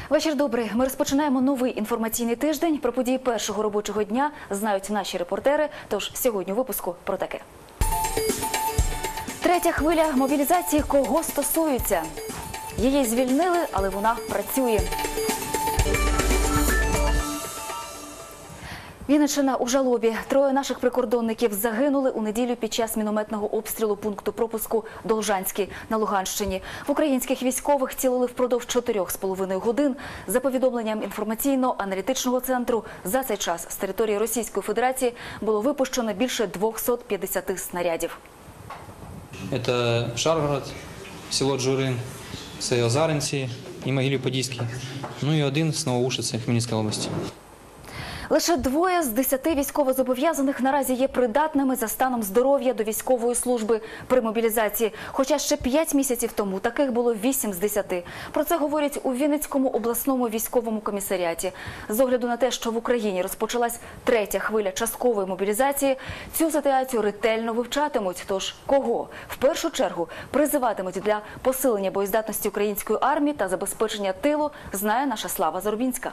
Вечір добрий. Ми розпочинаємо новий інформаційний тиждень. Про події першого робочого дня знають наші репортери. Тож сьогодні у випуску про таке. Третя хвиля мобілізації кого стосується? Її звільнили, але вона працює. Вінниччина у жалобі. Троє наших прикордонників загинули у неділю під час мінометного обстрілу пункту пропуску Должанський на Луганщині. В українських військових цілили впродовж 4,5 годин. За повідомленням інформаційно-аналітичного центру, за цей час з території Російської Федерації було випущено більше 250 снарядів. Це Шаргород, село Джурин, це Озаренці і Могилів-Подільський. Ну і один з Новоушиці, Хмельницька область. Лише 2 з 10 військовозобов'язаних наразі є придатними за станом здоров'я до військової служби при мобілізації. Хоча ще 5 місяців тому таких було 8 з 10. Про це говорять у Вінницькому обласному військовому комісаріаті. З огляду на те, що в Україні розпочалась третя хвиля часткової мобілізації, цю ситуацію ретельно вивчатимуть. Тож кого в першу чергу призиватимуть для посилення боєздатності української армії та забезпечення тилу, знає наша Слава Зарубінська.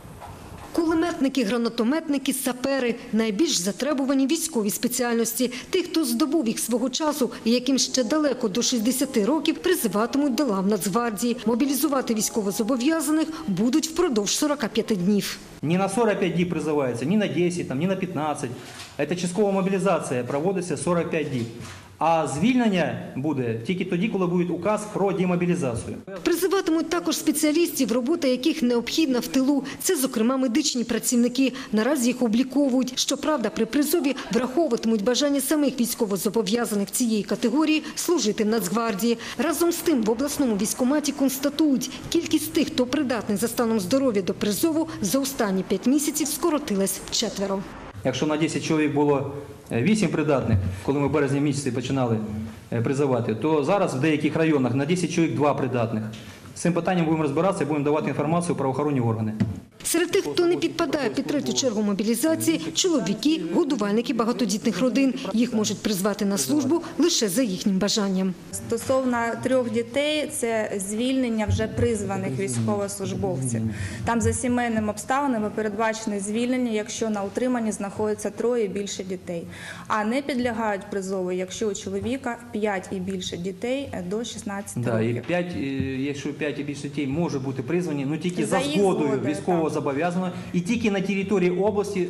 Кулеметники, гранатометники, сапери – найбільш затребувані військові спеціальності. Тих, хто здобув їх свого часу і яким ще далеко до 60 років, призиватимуть до лав Нацгвардії. Мобілізувати військовозобов'язаних будуть впродовж 45 днів. Не на 45 днів призивається, ні на 10, ні на 15. Це часткова мобілізація, проводиться 45 днів. А звільнення буде тільки тоді, коли буде указ про демобілізацію. Призиватимуть також спеціалістів, робота яких необхідна в тилу. Це, зокрема, медичні працівники. Наразі їх обліковують. Щоправда, при призові враховуватимуть бажання самих військовозобов'язаних цієї категорії служити в Нацгвардії. Разом з тим, в обласному військкоматі констатують, кількість тих, хто придатний за станом здоров'я до призову, за останні 5 місяців скоротилась вчетверо. Якщо на 10 чоловік було 8 придатних, коли ми в березні місяці починали призивати, то зараз в деяких районах на 10 чоловік 2 придатних. З цим питанням будемо розбиратися і будемо давати інформацію правоохоронні органи. Серед тих, хто не підпадає під третю чергу мобілізації – чоловіки, годувальники багатодітних родин. Їх можуть призвати на службу лише за їхнім бажанням. Стосовно 3 дітей – це звільнення вже призваних військовослужбовців. Там за сімейними обставинами передбачене звільнення, якщо на утриманні знаходиться 3 і більше дітей. А не підлягають призову, якщо у чоловіка 5 і більше дітей до 16 років. Якщо 5 і більше дітей може бути призвані, але тільки за згодою військового зобов'язаного і тільки на території області,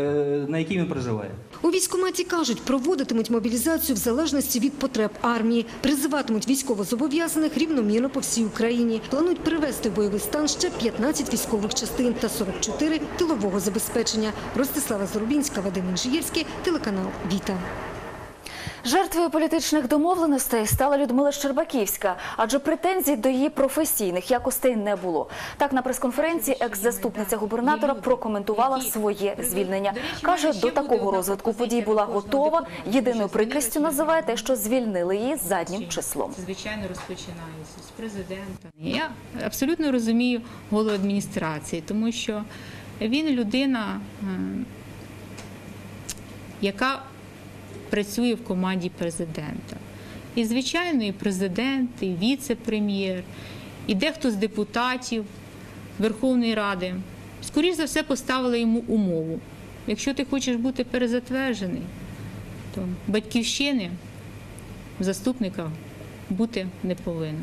на якій він проживає. У військкоматі кажуть, проводитимуть мобілізацію в залежності від потреб армії. Призиватимуть військовозобов'язаних рівномірно по всій Україні. Планують привести в бойовий стан ще 15 військових частин та 44 тилового забезпечення. Ростислава Зарубінська, Вадим Інжиєвський, телеканал «Віта». Жертвою політичних домовленостей стала Людмила Щербаківська, адже претензій до її професійних якостей не було. Так, на прес-конференції екс-заступниця губернатора прокоментувала своє звільнення. Каже, до такого розвитку подій була готова. Єдиною прикрістю називає те, що звільнили її заднім числом. Звичайно, розпочинається з президента. Я абсолютно розумію голову адміністрації, тому що він людина, яка працює в команді президента. І, звичайно, і президент, і віце-прем'єр, і дехто з депутатів Верховної Ради, скоріш за все, поставили йому умову. Якщо ти хочеш бути перезатверджений, то батьківщини заступника бути не повинен.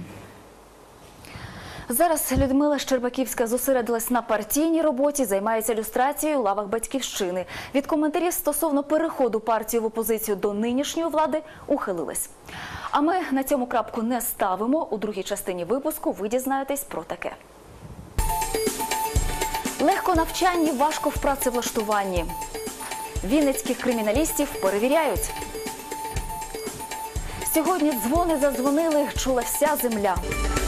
Зараз Людмила Щербаківська зосередилась на партійній роботі, займається люстрацією у лавах Батьківщини. Від коментарів стосовно переходу партії в опозицію до нинішньої влади ухилилась. А ми на цьому крапку не ставимо. У другій частині випуску ви дізнаєтесь про таке. Легко навчанні, важко в працевлаштуванні. Вінницьких криміналістів перевіряють. Сьогодні дзвони задзвонили, чула вся земля.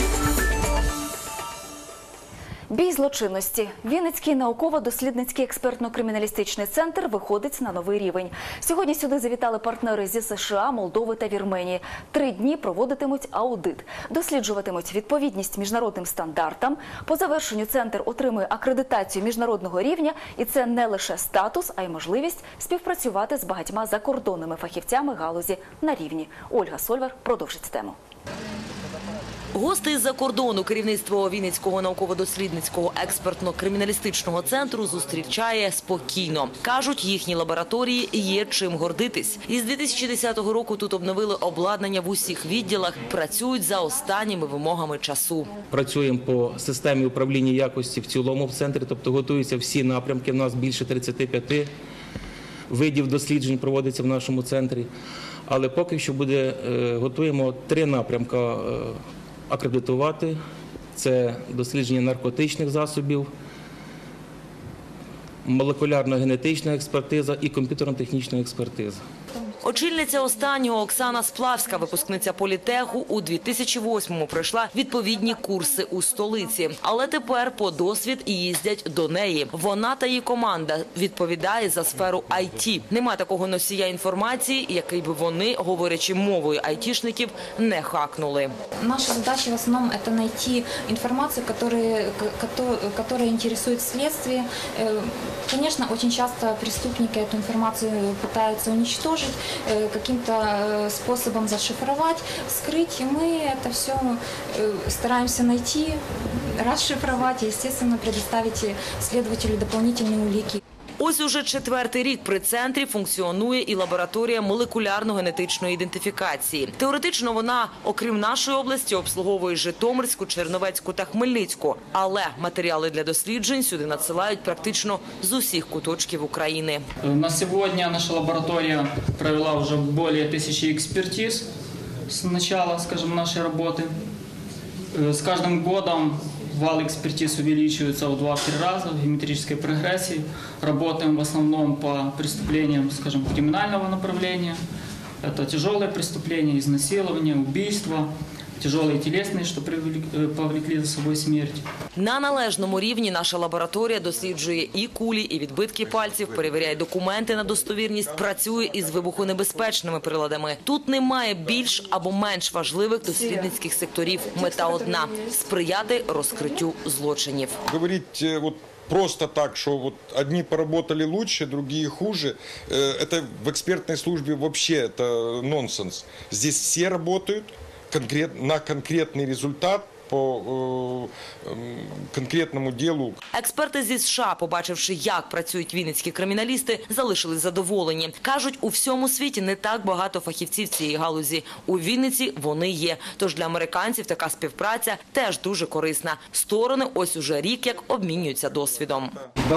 Бій злочинності. Вінницький науково-дослідницький експертно-криміналістичний центр виходить на новий рівень. Сьогодні сюди завітали партнери зі США, Молдови та Вірменії. 3 дні проводитимуть аудит. Досліджуватимуть відповідність міжнародним стандартам. По завершенню центр отримує акредитацію міжнародного рівня. І це не лише статус, а й можливість співпрацювати з багатьма закордонними фахівцями галузі на рівні. Ольга Сольвар продовжить тему. Гости із-за кордону керівництво Вінницького науково-дослідницького експертно-криміналістичного центру зустрічає спокійно. Кажуть, їхні лабораторії є чим гордитись. Із 2010 року тут обновили обладнання в усіх відділах, працюють за останніми вимогами часу. Працюємо по системі управління якості в цілому в центрі, тобто готуються всі напрямки. У нас більше 35 видів досліджень проводиться в нашому центрі. Але поки що готуємо 3 напрямки акредитувати. Це дослідження наркотичних засобів, молекулярно-генетична експертиза і комп'ютерно-технічна експертиза. Очільниця останнього Оксана Сплавська, випускниця політеху, у 2008-му пройшла відповідні курси у столиці. Але тепер по досвід і їздять до неї. Вона та її команда відповідає за сферу IT. Нема такого носія інформації, який би вони, говорячи мовою айтішників, не хакнули. Наша задача в основном это найти информацию, которая интересует следствие. Конечно, очень часто преступники эту информацию пытаются уничтожить, каким-то способом зашифровать, скрыть. И мы это все стараемся найти, расшифровать и, естественно, предоставить следователю дополнительные улики. Ось уже 4-й рік при центрі функціонує і лабораторія молекулярно-генетичної ідентифікації. Теоретично вона, окрім нашої області, обслуговує Житомирську, Чернівецьку та Хмельницьку. Але матеріали для досліджень сюди надсилають практично з усіх куточків України. На сегодня наша лаборатория провела уже более 1000 экспертиз с начала, скажем, нашей работы. С каждым годом вал экспертиз увеличивается в 2-3 раза в геометрической прогрессии. Работаем в основном по преступлениям, скажем, криминального направления. Это тяжелые преступления, изнасилование, убийство, тяжелые телесные, что повлекли за собой смерть. На належному рівні наша лабораторія досліджує і кулі, і відбитки пальців, перевіряє документи на достовірність, працює із вибухонебезпечними приладами. Тут немає більш або менш важливих дослідницьких секторів. Мета одна – сприяти розкриттю злочинів. Говорить просто так, что вот одни поработали лучше, другие хуже, это в экспертной службе вообще это нонсенс. Здесь все работают на конкретный результат по конкретному ділу. Експерти зі США, побачивши, як працюють вінницькі криміналісти, залишились задоволені. Кажуть, у всьому світі не так багато фахівців цієї галузі. У Вінниці вони є. Тож для американців така співпраця теж дуже корисна. Сторони ось уже рік як обмінюються досвідом.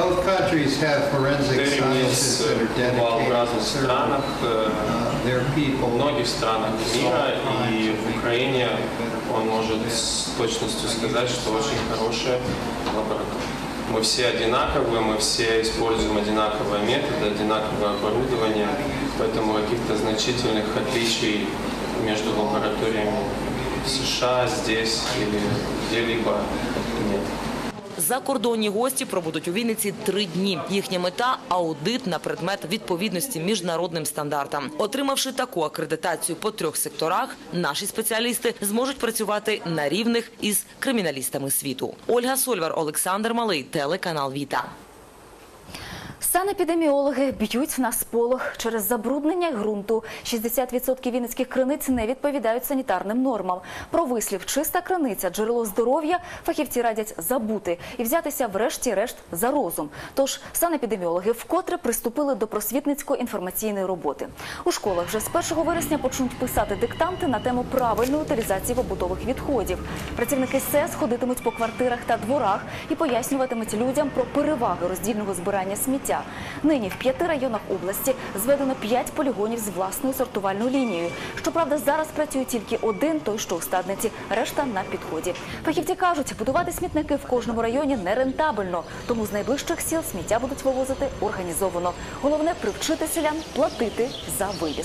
В многих странах мира и в Украине он может с точностью сказать, что очень хорошая лаборатория. Мы все одинаковые, мы все используем одинаковые методы, одинаковое оборудование, поэтому каких-то значительных отличий между лабораториями в США, здесь или где-либо нет. Закордонні гості пробудуть у Вінниці 3 дні. Їхня мета – аудит на предмет відповідності міжнародним стандартам. Отримавши таку акредитацію по 3 секторах, наші спеціалісти зможуть працювати на рівних із криміналістами світу. Ольга Сольвар, Олександр Малий, телеканал «Віта». Санепідеміологи б'ють на сполох. Через забруднення ґрунту 60% вінницьких криниць не відповідають санітарним нормам. Про вислів «чиста криниця – джерело здоров'я» фахівці радять забути і взятися врешті-решт за розум. Тож санепідеміологи вкотре приступили до просвітницько-інформаційної роботи. У школах вже з 1 вересня почнуть писати диктанти на тему правильної утилізації побутових відходів. Працівники СЕС ходитимуть по квартирах та дворах і пояснюватимуть людям про переваги роздільного збирання сміття. Нині в 5 районах області зведено 5 полігонів з власною сортувальною лінією. Щоправда, зараз працює тільки один, той що у Стадниці, решта на підході. Фахівці кажуть, будувати смітники в кожному районі нерентабельно, тому з найближчих сіл сміття будуть вивозити організовано. Головне – привчити селян платити за вивіз.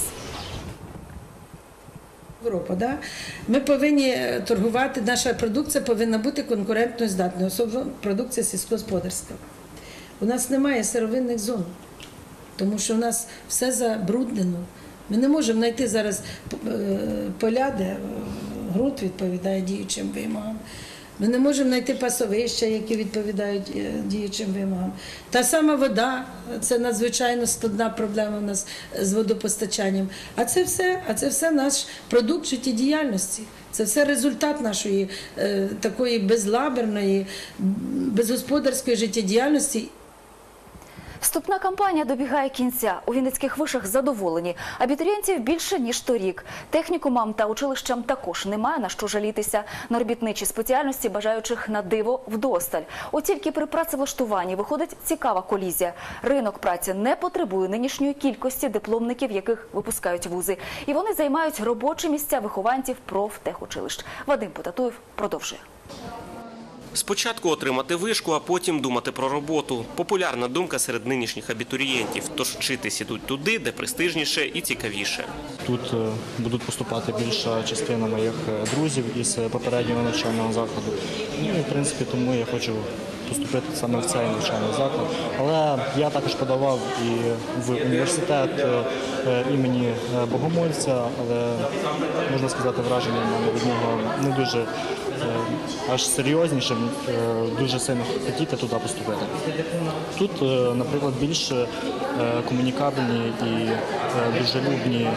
Європа, да? Ми повинні торгувати, наша продукція повинна бути конкурентно здатною, особливо продукція сільськогосподарська. У нас немає сировинних зон, тому що у нас все забруднено. Ми не можемо знайти зараз поля, де ґрунт відповідає діючим вимогам. Ми не можемо знайти пасовища, які відповідають діючим вимогам. Та сама вода – це надзвичайно складна проблема у нас з водопостачанням. А це все наш продукт життєдіяльності. Це все результат нашої такої безлаберної, безгосподарської життєдіяльності. Вступна кампанія добігає кінця. У вінницьких вишах задоволені. Абітурієнтів більше, ніж торік. Технікумам та училищам також немає на що жалітися. На робітничі спеціальності бажаючих на диво вдосталь. От тільки при працевлаштуванні виходить цікава колізія. Ринок праці не потребує нинішньої кількості дипломників, яких випускають вузи. І вони займають робочі місця вихованців профтехучилищ. Вадим Потатуєв продовжує. Спочатку отримати вишку, а потім думати про роботу. Популярна думка серед нинішніх абітурієнтів. Тож вчитись ідуть туди, де престижніше і цікавіше. Тут будуть поступати більша частина моїх друзів із попереднього навчального закладу. Ну і, в принципі, тому я хочу поступити саме в цей навчальний заклад. Але я також подавав і в університет імені Богомольця, але, можна сказати, враження в мене від нього не дуже аж серйозніше, дуже сильно хотіти туди поступити. Тут, наприклад, більш комунікабельні і дружелюбні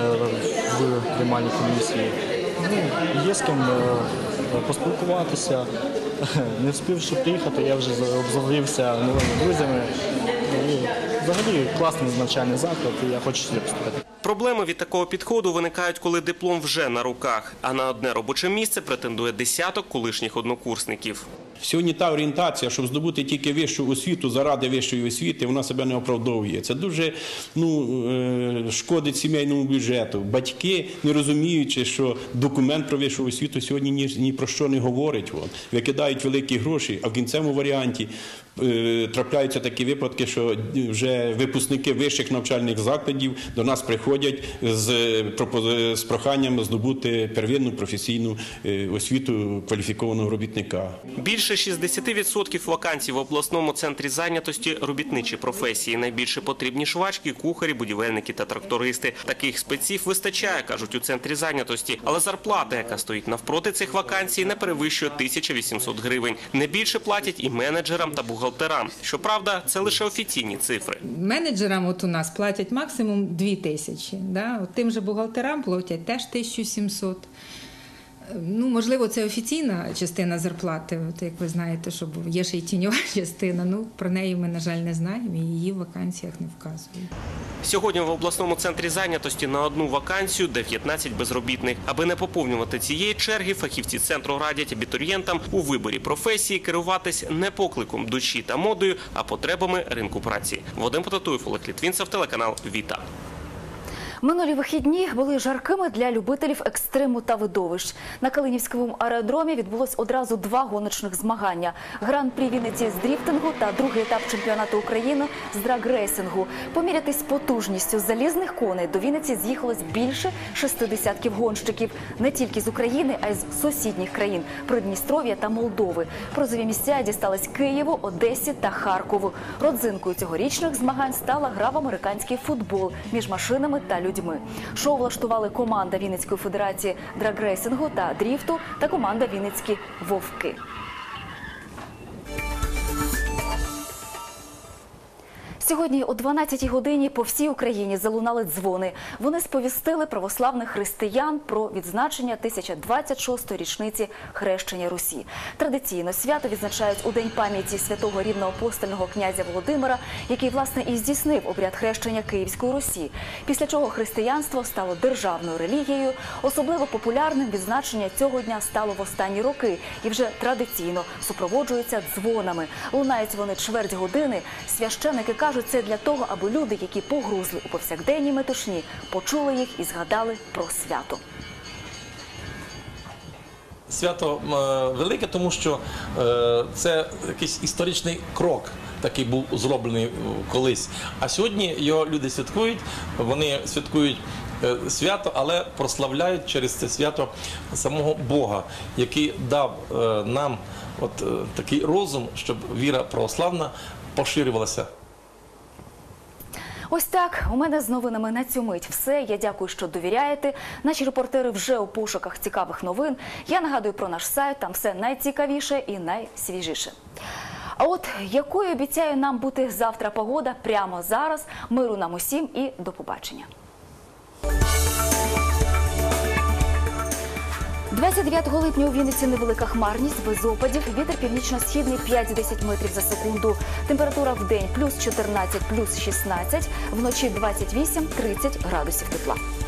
в приймальній комісії. Є з ким поспілкуватися. Не встигши приїхати, я вже обзавівся новими друзями. І взагалі класний навчальний заклад, і я хочу сюди поступити. Проблеми від такого підходу виникають, коли диплом вже на руках, а на одне робоче місце претендує десяток колишніх однокурсників. Сьогодні та орієнтація, щоб здобути тільки вищу освіту заради вищої освіти, вона себе не оправдовує. Це дуже шкодить сімейному бюджету. Батьки, не розуміючи, що документ про вищу освіту сьогодні ні про що не говорить. Викидають великі гроші, а в кінцевому варіанті трапляються такі випадки, що вже випускники вищих навчальних закладів до нас приходять з проханням здобути первинну професійну освіту кваліфікованого робітника. Більше 60% вакансій в обласному центрі зайнятості – робітничі професії. Найбільше потрібні швачки, кухарі, будівельники та трактористи. Таких спеців вистачає, кажуть у центрі зайнятості. Але зарплата, яка стоїть навпроти цих вакансій, не перевищує 1800 гривень. Не більше платять і менеджерам та бухгалтерам. Щоправда, це лише офіційні цифри. Менеджерам от у нас платять максимум 2000. Да? От тим же бухгалтерам платять теж 1700. Ну, можливо, це офіційна частина зарплати, от як ви знаєте, що є ще й тіньова частина. Ну, про неї ми, на жаль, не знаємо і її в вакансіях не вказують. Сьогодні в обласному центрі зайнятості на одну вакансію 19 безробітних. Аби не поповнювати цієї черги, фахівці центру радять абітурієнтам у виборі професії керуватись не покликом душі та модою, а потребами ринку праці. Вадим Потатуєв, Олег Літвінцев, телеканал «Віта». Минулі вихідні були жаркими для любителів екстриму та видовищ. На Калинівському аеродромі відбулось одразу 2 гоночних змагання. Гран-прі Вінниці з дріфтингу та другий етап чемпіонату України з драг-рейсингу. Помірятись потужністю залізних коней до Вінниці з'їхалось більше 60 гонщиків. Не тільки з України, а й з сусідніх країн – Придністров'я та Молдови. Призові місця дістались Києву, Одесі та Харкову. Родзинкою цьогорічних змагань стала гра в американський футбол між машинами та людьми. Шоу влаштували команда Вінницької федерації драг-рейсингу та дріфту та команда Вінницькі вовки. Сьогодні о 12-й годині по всій Україні залунали дзвони. Вони сповістили православних християн про відзначення 1026-ї річниці хрещення Русі. Традиційно свято відзначають у День пам'яті святого рівноапостольного князя Володимира, який, власне, і здійснив обряд хрещення Київської Русі. Після чого християнство стало державною релігією. Особливо популярним відзначення цього дня стало в останні роки і вже традиційно супроводжується дзвонами. Лунають вони чверть години. Священики кажуть, це для того, аби люди, які погрузли у повсякденній метушні, почули їх і згадали про свято. Свято велике, тому що це якийсь історичний крок, такий був зроблений колись. А сьогодні його люди святкують, вони святкують свято, але прославляють через це свято самого Бога, який дав нам такий розум, щоб віра православна поширювалася. Ось так, у мене з новинами на цю мить все. Я дякую, що довіряєте. Наші репортери вже у пошуках цікавих новин. Я нагадую про наш сайт, там все найцікавіше і найсвіжіше. А от якою обіцяє нам бути завтра погода прямо зараз. Миру нам усім і до побачення. 29 липня у Вінниці невелика хмарність, без опадів. Вітер північно-східний 5-10 метрів за секунду. Температура в день плюс 14, плюс 16, вночі 28-30 градусів тепла.